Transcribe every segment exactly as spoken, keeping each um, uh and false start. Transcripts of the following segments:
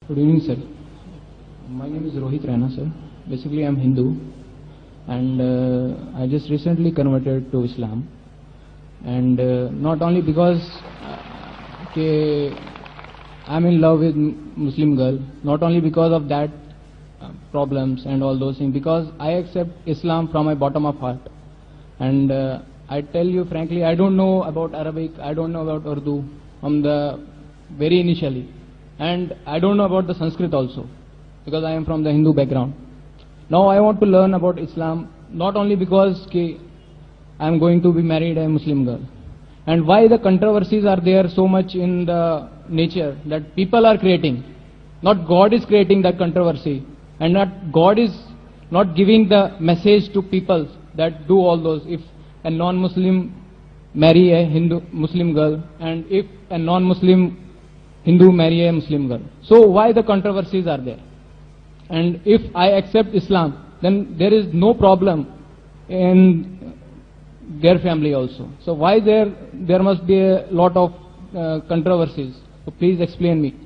Good evening, sir. My name is Rohit Rana, sir. Basically, I'm Hindu, and uh, I just recently converted to Islam. And uh, not only because uh, ke I'm in love with Muslim girl, not only because of that uh, problems and all those things, because I accept Islam from my bottom of heart. And uh, I tell you frankly, I don't know about Arabic, I don't know about Urdu from the very initially. And I don't know about the Sanskrit also, because I am from the Hindu background. Now I want to learn about Islam, not only because ki I am going to be married a Muslim girl. And why the controversies are there so much in the nature that people are creating. Not God is creating that controversy, and not God is not giving the message to people that do all those. If a non-Muslim marry a Hindu Muslim girl, and if a non-Muslim Hindu marry a Muslim girl. So why the controversies are there? And if I accept Islam, then there is no problem in their family also. So why there there must be a lot of uh, controversies? So please explain me.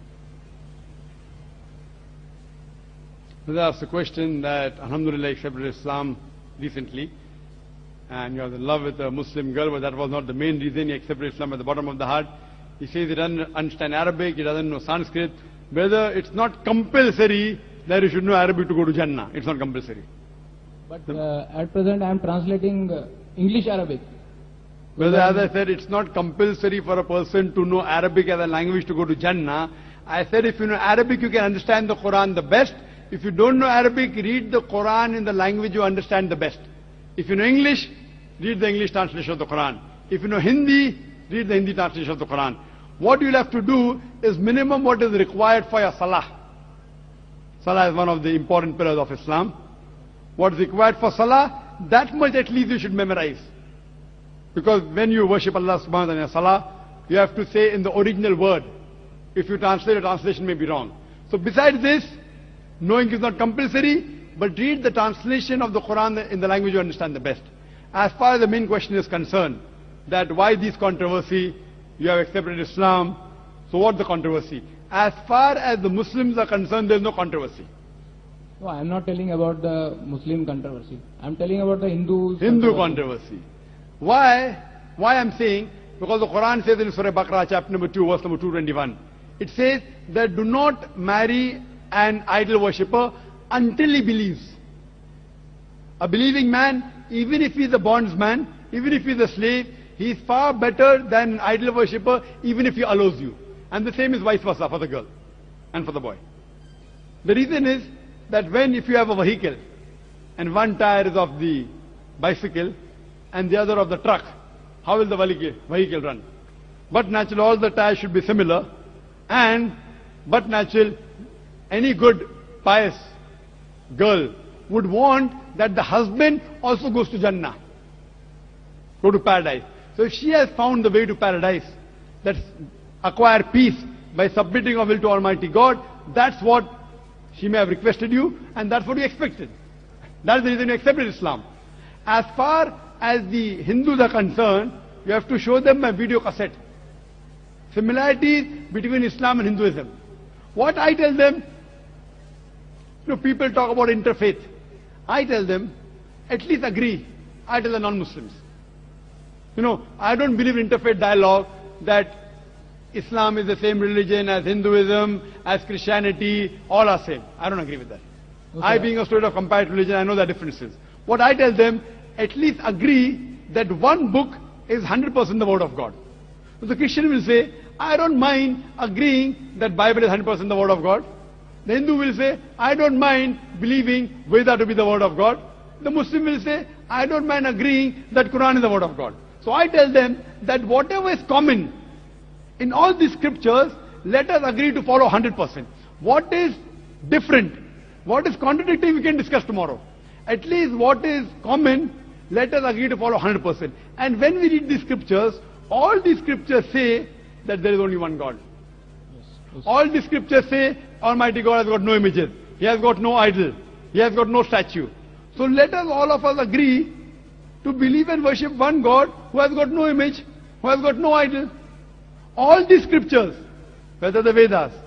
That's the question that Alhamdulillah accepted Islam recently, and you are in love with a Muslim girl, but that was not the main reason he accepted Islam at the bottom of the heart. He says he doesn't understand Arabic, he doesn't know Sanskrit. Whether it's not compulsory that you should know Arabic to go to Jannah. It's not compulsory. But uh, at present I am translating uh, English Arabic. Whether, as I said, it's not compulsory for a person to know Arabic as a language to go to Jannah. I said if you know Arabic, you can understand the Quran the best. If you don't know Arabic, read the Quran in the language you understand the best. If you know English, read the English translation of the Quran. If you know Hindi, read the Hindi translation of the Quran. What you'll have to do is minimum what is required for your Salah. Salah is one of the important pillars of Islam. What is required for Salah, that much at least you should memorize. Because when you worship Allah subhanahu wa ta'ala in your Salah, you have to say in the original word. If you translate, the translation may be wrong. So besides this, knowing is not compulsory, but read the translation of the Quran in the language you understand the best. As far as the main question is concerned, that why this controversy, you have accepted Islam, so what's the controversy? As far as the Muslims are concerned, there is no controversy. No, I am not telling about the Muslim controversy. I am telling about the Hindus. Hindu controversy. controversy. Why? Why I am saying? Because the Quran says in Surah Baqarah, chapter number two, verse number two twenty-one, it says that do not marry an idol worshipper until he believes. A believing man, even if he is a bondsman, even if he is a slave, he is far better than an idol worshipper, even if he allows you. And the same is vice versa for the girl and for the boy. The reason is that when, if you have a vehicle, and one tire is of the bicycle, and the other of the truck, how will the vehicle run? But natural, all the tires should be similar, and, but natural, any good, pious girl would want that the husband also goes to Jannah, go to paradise. So if she has found the way to paradise, that's acquire peace by submitting her will to Almighty God, that's what she may have requested you, and that's what you expected. That's the reason you accepted Islam. As far as the Hindus are concerned, you have to show them a video cassette. Similarities between Islam and Hinduism. What I tell them, you know, people talk about interfaith. I tell them, at least agree. I tell the non-Muslims. You know, I don't believe in interfaith dialogue that Islam is the same religion as Hinduism, as Christianity, all are same. I don't agree with that. Okay. I, being a student of comparative religion, I know the differences. What I tell them, at least agree that one book is one hundred percent the word of God. So the Christian will say, I don't mind agreeing that Bible is one hundred percent the word of God. The Hindu will say, I don't mind believing Veda to be the word of God. The Muslim will say, I don't mind agreeing that Quran is the word of God. So I tell them that whatever is common in all these scriptures, let us agree to follow one hundred percent. What is different, what is contradictory, we can discuss tomorrow. At least what is common, let us agree to follow one hundred percent. And when we read these scriptures, all these scriptures say that there is only one God. Yes, yes. All these scriptures say Almighty God has got no images. He has got no idol. He has got no statue. So let us, all of us, agree to believe and worship one God who has got no image, who has got no idol. All these scriptures, whether the Vedas,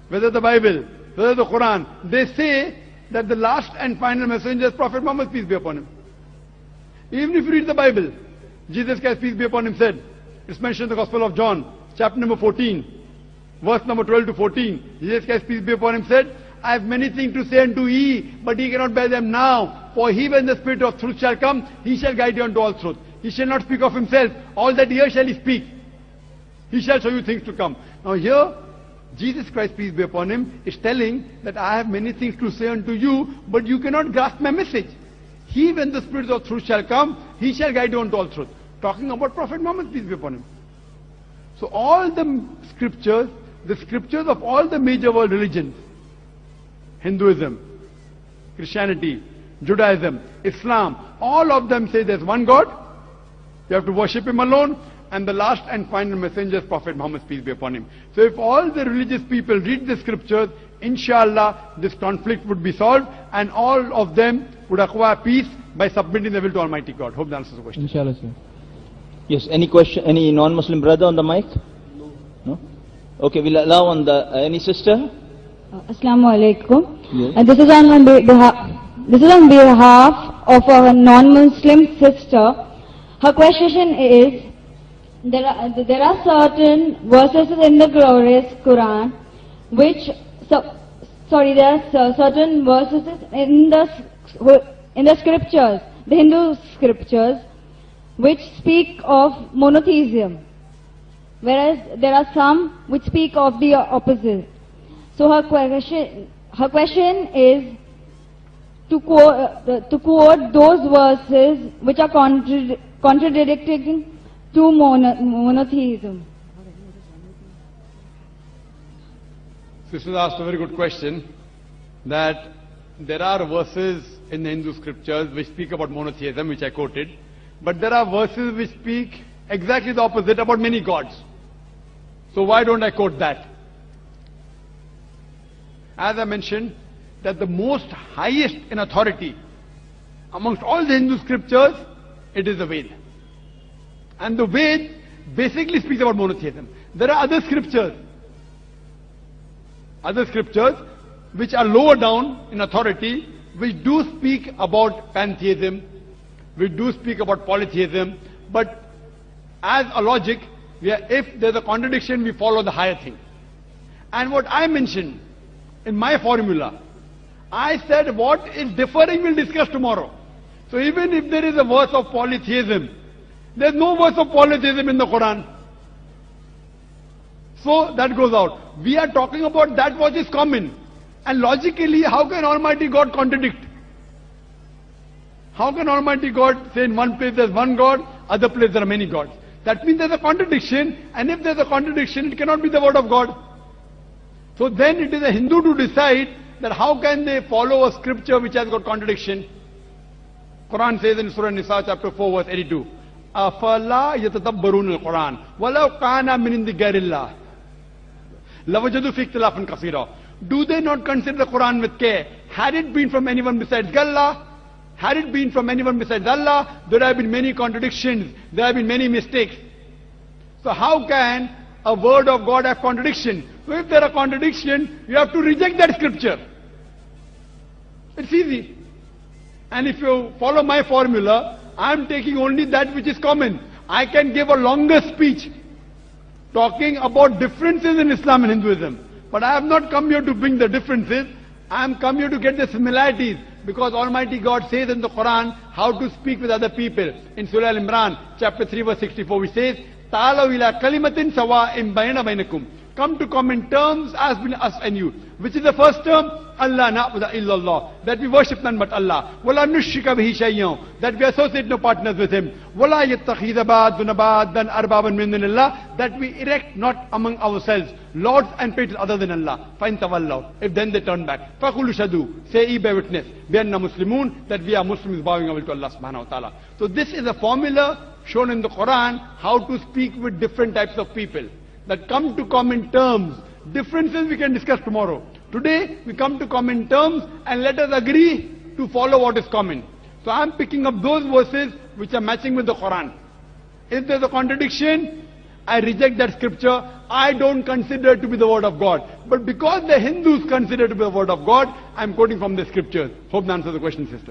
whether the Bible, whether the Quran, they say that the last and final messenger is Prophet Muhammad, peace be upon him. Even if you read the Bible, Jesus Christ, peace be upon him, said, it's mentioned in the Gospel of John, chapter number fourteen, verse number twelve to fourteen. Jesus Christ, peace be upon him, said, I have many things to say unto ye, but ye cannot bear them now. For he, when the Spirit of truth shall come, he shall guide you unto all truth. He shall not speak of himself. All that here shall he speak. He shall show you things to come. Now here, Jesus Christ, peace be upon him, is telling that I have many things to say unto you, but you cannot grasp my message. He, when the Spirit of truth shall come, he shall guide you unto all truth. Talking about Prophet Muhammad, peace be upon him. So all the scriptures, the scriptures of all the major world religions, Hinduism, Christianity, Judaism, Islam, all of them say there's one God, you have to worship him alone, and the last and final messenger is Prophet Muhammad, peace be upon him. So if all the religious people read the scriptures, inshallah, this conflict would be solved, and all of them would acquire peace by submitting their will to Almighty God. Hope that answers the question. Inshallah, sir. Yes, any question, any non-Muslim brother on the mic? No. No? Okay, we'll allow on the, uh, any sister? Uh, Assalamu alaikum. Yes. Uh, this is on my behalf. This is on behalf of our non-Muslim sister. Her question is, there are, there are certain verses in the glorious Quran which, so, sorry, there are certain verses in the, in the scriptures, the Hindu scriptures, which speak of monotheism, whereas there are some which speak of the opposite. So her question, her question is to quote, uh, to quote those verses which are contra contradicting to mono monotheism. Sister asked a very good question, that there are verses in the Hindu scriptures which speak about monotheism, which I quoted, but there are verses which speak exactly the opposite, about many gods. So why don't I quote that? As I mentioned, that the most highest in authority amongst all the Hindu scriptures, it is the Ved. And the Ved basically speaks about monotheism. There are other scriptures, other scriptures which are lower down in authority, which do speak about pantheism, which do speak about polytheism, but as a logic, we are, if there's a contradiction, we follow the higher thing. And what I mentioned in my formula, I said what is differing we'll discuss tomorrow. So even if there is a verse of polytheism, there's no verse of polytheism in the Quran. So that goes out. We are talking about that which is common. And logically, how can Almighty God contradict? How can Almighty God say in one place there's one God, other place there are many gods? That means there's a contradiction, and if there's a contradiction, it cannot be the word of God. So then it is a Hindu to decide that how can they follow a scripture which has got contradiction. Quran says in Surah Nisa chapter four verse eighty-two, أَفَلَا يَتَدَبَّرُونَ الْقُرْآنَ وَلَوْ كَانَ مِنْ عِنْدِ غَيْرِ اللَّهِ لَوَجَدُوا فِيهِ اخْتِلَافًا كَثِيرًا. Do they not consider the Quran with care? Had it been from anyone besides Allah, had it been from anyone besides Allah, there have been many contradictions, there have been many mistakes. So how can a word of God have contradiction? So if there are contradictions, you have to reject that scripture. It's easy. And if you follow my formula, I am taking only that which is common. I can give a longer speech talking about differences in Islam and Hinduism. But I have not come here to bring the differences. I am come here to get the similarities. Because Almighty God says in the Quran how to speak with other people. In Surah Al-Imran, chapter three, verse sixty-four, which says, "Ta'alaw ila kalimatin sawa'in bayna bainakum." Come to common terms as between us and you. Which is the first term? Allah na'budu illallah. That we worship none but Allah. Wala nushrika bihi shay'an. That we associate no partners with Him. Wala yattakhidha ba'duna ba'dan arbaban min dunillah. That we erect not among ourselves lords and patrons other than Allah. Fa'in tawallaw. If then they turn back. Faqulu shadu. Say ye bear witness. Bi anna muslimun. That we are Muslims bowing our will to Allah subhanahu wa ta'ala. So this is a formula shown in the Quran how to speak with different types of people. That come to common terms. Differences we can discuss tomorrow. Today we come to common terms and let us agree to follow what is common. So I am picking up those verses which are matching with the Quran. If there is a contradiction, I reject that scripture. I don't consider it to be the word of God. But because the Hindus consider it to be the word of God, I'm quoting from the scriptures. Hope that answers the question, sister.